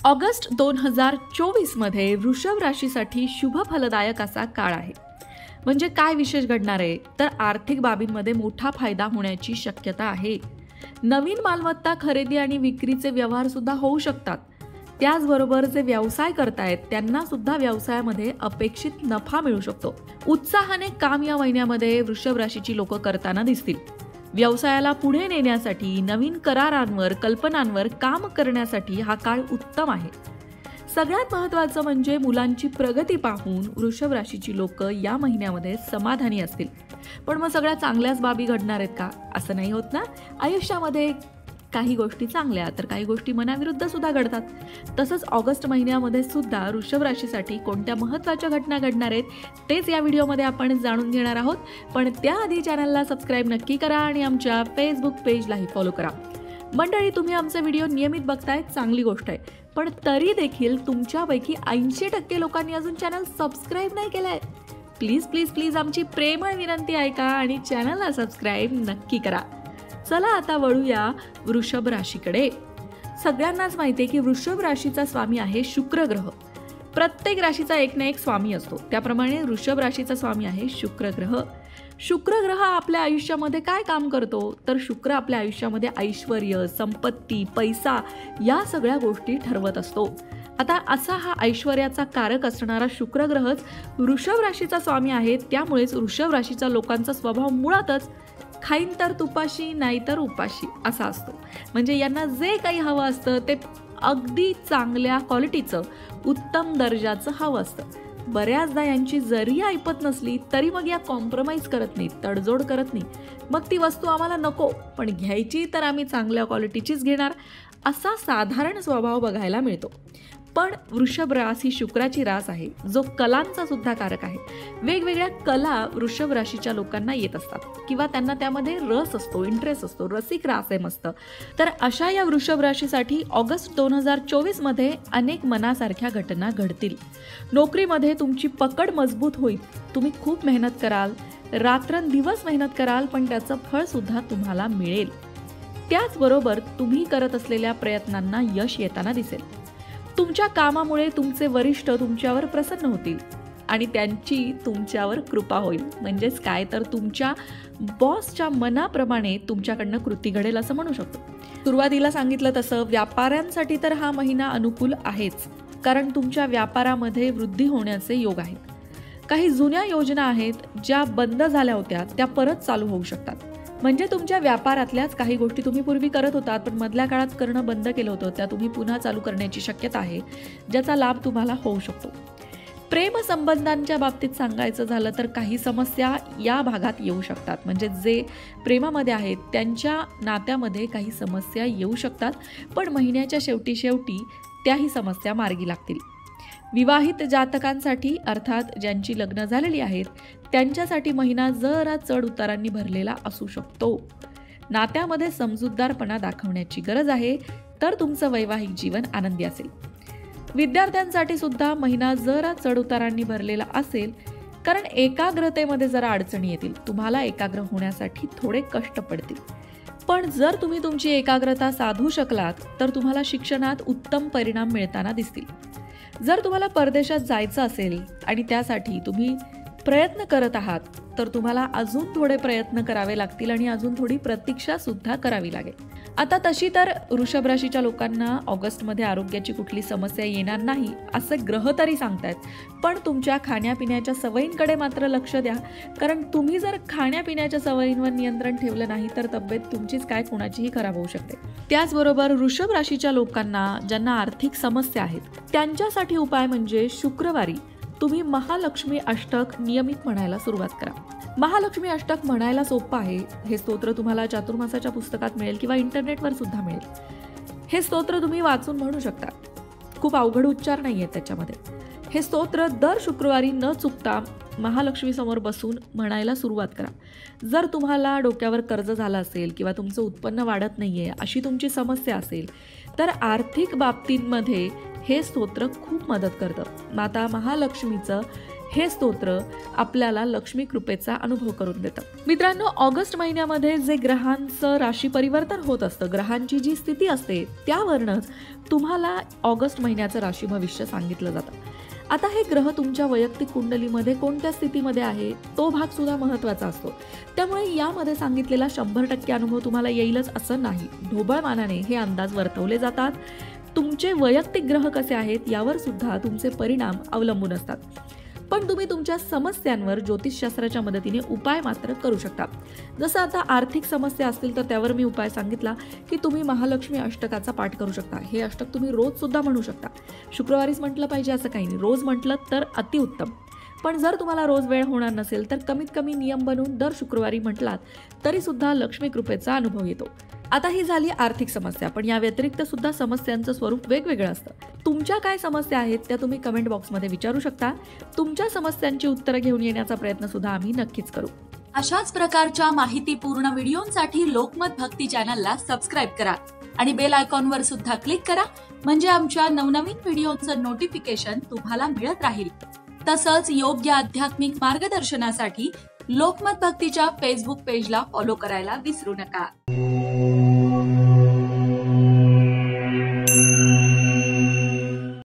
August 2024 मध्ये वृषभ राशीसाठी शुभ फलदायक असा काळ आहे. म्हणजे काय विशेष घडणार आहे तर आर्थिक बाबींमध्ये मोठा फायदा होण्याची शक्यता आहे. नवीन मालमत्ता खरेदी आणि विक्रीचे व्यवहार सुद्धा होऊ शकतात. त्याचबरोबर जे व्यवसाय करतायत त्यांना सुद्धा व्यवसायामध्ये अपेक्षित नफा मिळू शकतो. उत्साहाने काम या महिन्यामध्ये वृषभ राशीची लोक करताना दिसतील. व्यवसायाला पुढे नेण्यासाठी नवीन करारांवर कल्पनांवर काम करण्यासाठी हा काळ उत्तम आहे. सगळ्यात महत्त्वाचं म्हणजे मुलांची प्रगती पाहून वृषभ राशीची लोक या महिन्यामध्ये समाधानी असतील. पण मग सगळ्या चांगल्याच बाबी घडणार आहेत का? असं नाही होत ना. आयुष्यामध्ये काही गोष्टी चांगल्या तर काही गोष्टी मनाविरुद्ध सुद्धा घडतात. तसंच ऑगस्ट महिन्यामध्ये सुद्धा वृषभ राशीसाठी कोणत्या महत्त्वाच्या घटना घडणार आहेत तेच या व्हिडिओमध्ये आपण जाणून घेणार आहोत. पण त्याआधी चॅनलला सबस्क्राईब नक्की करा आणि आमच्या फेसबुक पेजलाही फॉलो करा. मंडळी, तुम्ही आमचे व्हिडिओ नियमित बघताय, चांगली गोष्ट आहे. पण तरी देखील तुमच्यापैकी 80% लोकांनी अजून चॅनल सबस्क्राईब नाही केलंय. प्लीज प्लीज प्लीज आमची प्रेमळ विनंती ऐका आणि चॅनलला सबस्क्राईब नक्की करा. चला आता वळूया वृषभ राशीकडे. सगळ्यांनाच माहिती आहे की वृषभ राशीचा स्वामी आहे शुक्र ग्रह. प्रत्येक राशीचा एक ना एक स्वामी असतो, त्याप्रमाणे वृषभ राशीचा स्वामी आहे शुक्र ग्रह. शुक्र ग्रह आपल्या आयुष्यामध्ये काय काम करतो तर शुक्र आपल्या आयुष्यामध्ये ऐश्वर्य, संपत्ती, पैसा या सगळ्या गोष्टी ठरवत असतो. आता असा हा ऐश्वर्याचा कारक असणारा शुक्र ग्रहच वृषभ राशीचा स्वामी आहे. त्यामुळेच वृषभ राशीच्या लोकांचा स्वभाव मुळातच खाईन तर तुपाशी नाही तर उपाशी असा असतो. म्हणजे यांना जे काही हवं असतं ते अगदी चांगल्या क्वालिटीचं, उत्तम दर्जाचं हवं असतं. बऱ्याचदा यांची जरी ऐपत नसली तरी मग या कॉम्प्रोमाइज करत नाहीत, तडजोड करत नाही. मग ती वस्तू आम्हाला नको, पण घ्यायची तर आम्ही चांगल्या क्वालिटीचीच घेणार, असा साधारण स्वभाव बघायला मिळतो. पण वृषभ रास ही शुक्राची रास आहे, जो कलांचा सुद्धा कारक आहे. वेगवेगळ्या कला वृषभ राशीच्या लोकांना येत असतात किंवा त्यांना त्यामध्ये रस असतो, इंटरेस्ट असतो, रसिक रास आहे मस्त. तर अशा या वृषभ राशीसाठी ऑगस्ट 2024 मध्ये अनेक मनासारख्या घटना घडतील. नोकरीमध्ये तुमची पकड मजबूत होईल. तुम्ही खूप मेहनत कराल, रात्रंदिवस मेहनत कराल, पण त्याचं फळ सुद्धा तुम्हाला मिळेल. त्याचबरोबर तुम्ही करत असलेल्या प्रयत्नांना यश येताना दिसेल. तुमच्या कामामुळे तुमचे वरिष्ठ तुमच्यावर प्रसन्न होतील आणि त्यांची तुमच्यावर कृपा होईल. म्हणजेच काय तर तुमच्या बॉसच्या मनाप्रमाणे तुमच्याकडनं कृती घडेल असं म्हणू शकतो. सुरुवातीला सांगितलं तसं व्यापाऱ्यांसाठी तर हा महिना अनुकूल आहेच, कारण तुमच्या व्यापारामध्ये वृद्धी होण्याचे योग आहेत. काही जुन्या योजना आहेत ज्या बंद झाल्या होत्या त्या परत चालू होऊ शकतात. म्हणजे तुमच्या व्यापारातल्याच काही गोष्टी तुम्ही पूर्वी करत होतात पण मधल्या काळात करणं बंद केलं होतं, त्या तुम्ही पुन्हा चालू करण्याची शक्यता आहे, ज्याचा लाभ तुम्हाला होऊ शकतो. प्रेम संबंधांच्या बाबतीत सांगायचं झालं तर काही समस्या या भागात येऊ शकतात. म्हणजे जे प्रेमामध्ये आहेत त्यांच्या नात्यामध्ये काही समस्या येऊ शकतात, पण महिन्याच्या शेवटी त्याही समस्या मार्गी लागतील. विवाहित जातकांसाठी अर्थात ज्यांची लग्न झालेली आहेत त्यांच्यासाठी महिना जरा चढ उतारांनी भरलेला असू शकतो. नात्यामध्ये समजूतदारपणा दाखवण्याची गरज आहे, तर तुमचं वैवाहिक जीवन आनंदी असेल. विद्यार्थ्यांसाठी सुद्धा महिना जरा चढ उतारांनी भरलेला असेल, कारण एकाग्रतेमध्ये जरा अडचणी येतील. तुम्हाला एकाग्र होण्यासाठी थोडे कष्ट पडतील. पण जर तुम्ही तुमची एकाग्रता साधू शकलात तर तुम्हाला शिक्षणात उत्तम परिणाम मिळताना दिसतील. जर तुम्हाला परदेशात जायचं असेल आणि त्यासाठी तुम्ही प्रयत्न करत आहात तर तुम्हाला अजून थोडे प्रयत्न करावे लागतील आणि अजून थोडी प्रतीक्षा सुद्धा करावी लागेल. आता तशी तर वृषभ राशीच्या लोकांना ऑगस्टमध्ये आरोग्याची कुठली समस्या येणार नाही असे ग्रह तरी सांगतायत. पण तुमच्या खाण्यापिण्याच्या सवयींकडे मात्र लक्ष द्या, कारण तुम्ही जर खाण्यापिण्याच्या सवयींवर नियंत्रण ठेवलं नाही तर तब्येत तुमचीच काय कोणाचीही खराब होऊ शकते. त्याचबरोबर वृषभ राशीच्या लोकांना ज्यांना आर्थिक समस्या आहेत त्यांच्यासाठी उपाय म्हणजे शुक्रवारी तुम्ही महालक्ष्मी अष्टक नियमित म्हणायला सुरुवात करा. महालक्ष्मी अष्टक म्हणायला सोपं आहे. हे स्तोत्र तुम्हाला चातुर्मासाच्या पुस्तकात मिळेल किंवा इंटरनेटवर सुद्धा मिळेल. हे स्तोत्र तुम्ही वाचून म्हणू शकता. खूप अवघड उच्चार नाही आहेत त्याच्यामध्ये. हे स्तोत्र दर शुक्रवारी न चुकता महालक्ष्मी समोर बसून म्हणायला सुरुवात करा. जर तुम्हाला डोक्यावर कर्ज झालं असेल किंवा तुमचं उत्पन्न वाढत नाहीये अशी तुमची समस्या असेल तर आर्थिक बाबतींमध्ये हे स्तोत्र खूप मदत करतं. माता महालक्ष्मीचं हे स्तोत्र आपल्याला लक्ष्मी कृपेचा अनुभव करून देतं. मित्रांनो, ऑगस्ट महिन्यामध्ये जे ग्रहांचं राशी परिवर्तन होत असतं, ग्रहांची जी स्थिती असते त्यावरूनच तुम्हाला ऑगस्ट महिन्याचं राशी भविष्य सांगितलं जातं. आता हे ग्रह तुमच्या वैयक्तिक कुंडलीमध्ये कोणत्या स्थितीमध्ये आहे तो भाग सुद्धा महत्त्वाचा असतो. त्यामुळे यामध्ये सांगितलेला 100% अनुभव तुम्हाला येईलच असं नाही. ढोबळमानाने हे अंदाज वर्तवले जातात. तुमचे वैयक्तिक ग्रह कसे आहेत यावर सुद्धा तुमचे परिणाम अवलंबून असतात. पण तुम्ही तुमच्या समस्यांवर ज्योतिषशास्त्राच्या मदतीने उपाय मात्र करू शकता. जसं आता आर्थिक समस्या असतील तर त्यावर मी उपाय सांगितला की तुम्ही महालक्ष्मी अष्टकाचा पाठ करू शकता. हे अष्टक तुम्ही रोज सुद्धा म्हणू शकता. शुक्रवारीच म्हटलं पाहिजे असं काही नाही, रोज म्हटलं तर अतिउत्तम. पण जर तुम्हाला रोज वेळ होणार नसेल तर कमीत कमी नियम बनवून दर शुक्रवारी म्हटलात तरी सुद्धा लक्ष्मी कृपेचा अनुभव येतो. आता ही झाली आर्थिक समस्या, पण या व्यतिरिक्त सुद्धा समस्यांचं स्वरूप वेगवेगळं असतं. तुमच्या काय समस्या आहेत त्या तुम्ही कमेंट बॉक्समध्ये विचारू शकता. तुमच्या समस्यांची उत्तरं घेऊन येण्याचा प्रयत्न सुद्धा आम्ही नक्कीच करू. अशाच प्रकारच्या माहितीपूर्ण व्हिडिओंसाठी लोकमत भक्ती चॅनलला सबस्क्राईब करा आणि बेल आयकॉनवर सुद्धा क्लिक करा, म्हणजे आमच्या नवनवीन व्हिडिओचं नोटिफिकेशन तुम्हाला मिळत राहील. तसंच योग्य आध्यात्मिक मार्गदर्शनासाठी लोकमत भक्तीच्या फेसबुक पेजला फॉलो करायला विसरू नका.